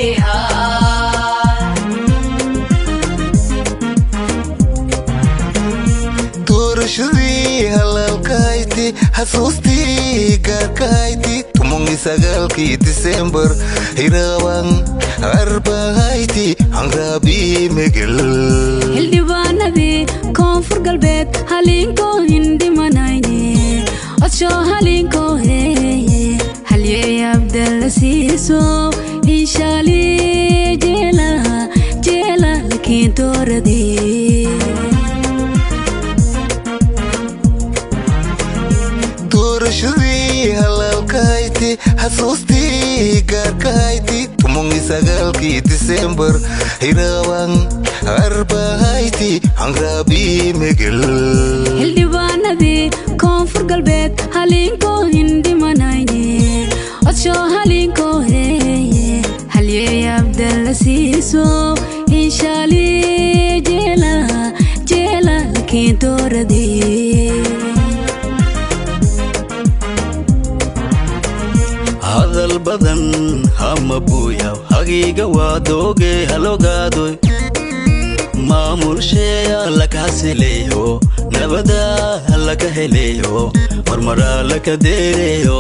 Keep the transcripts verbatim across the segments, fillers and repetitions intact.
doorashadii halalkayti xasuustii gaarkayti tumungi sagaalkii December hirawan arbahayti hangrabi megel hildhibaanadii koonfur galbeed haliinkoo hindhimanayne odsho haliinkoo heeye halyey abdalla siiso inshaali jeela jeela lakiin dooradii doorashadii halalkayti xasuustii gaarkayti tumungi sagaalkii December hirawan arbahayti hangrabi megel hildhibaanadii koonfur galbeed haliinkoo hindhimanayne odsho haliinkoo heeye halyey abdalla siiso inshaali jeela jeela lakiin dooradii hadal badan hama buuyaw hagiiga waa dooge halogaadoy maamulsheeya laka hasileeyo nabada laka heleeyo marmaraa laka deereeyo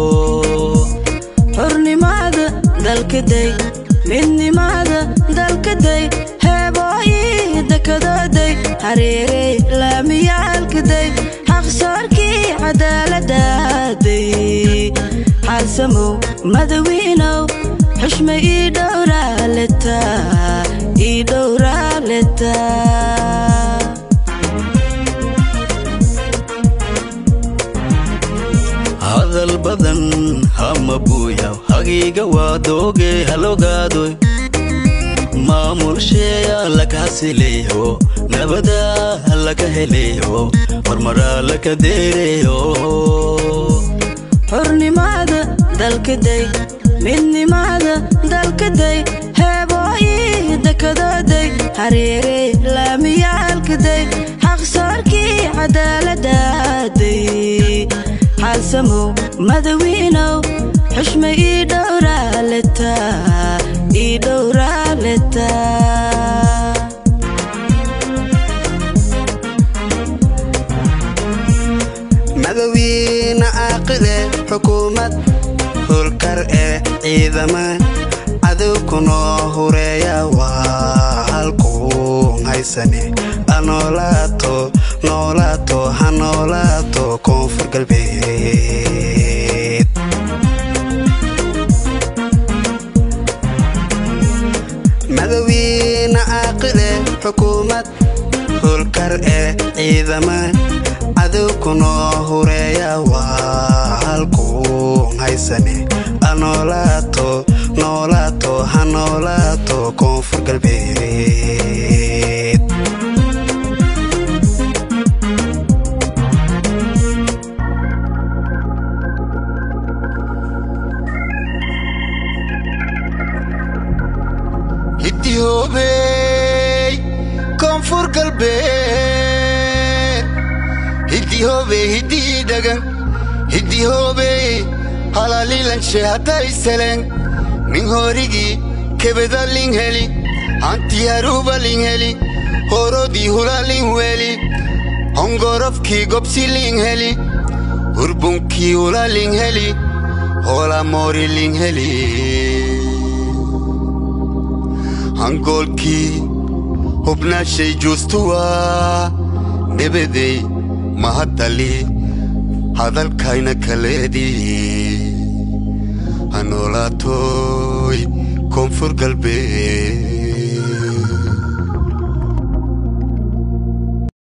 xornimada dalkaday midnimada dalkaday heebooyi dekadooday hareerey laamiyaalkaday xaqsoorkii cadaaladaaday xalsamow madawiinow xushma ii dhowraaleta ii dhowraaleta hadal badan hama buuyaw hagiiga waa dooge halogaadoy maamulsheeya laka hasileeyo nabada laka heleeyo marmaraa laka deereeyo xornimada dalkaday midnimada dalkaday heebooyi dekadooday hareerey laamiyaalkaday xaqsoorkii cadaaladaaday xalsamow madawiinow xushma ii dhowraaleta ii dhowraaleta madawiina aaqile xukuumad howlkar ee ciidama cadowkunoo hureeya waa halkuu haysane anoolaato noolaato ha noolaato koonfur galbeed madawiina aaqile xukuumad howlkar ee ciidama cadowkunoo hureeya waa halkuu haysane anoolaato noolaato ha noolaato koonfur galbeed hidihoobey koonfur galbeed hidihoobey hidii dhagan hidihoobey halalilanshe hadday seleng nin horigii kebeda ling heli hanti haruuba ling heli horodii hula ling weli hongorofkii gobsi ling heli hurbunkii hula ling heli hola moori ling heli hangoolkii hubnaashay juustuwa nebedey mahadali hadalkayna kaleedii hanoolaatoy koonfur galbeed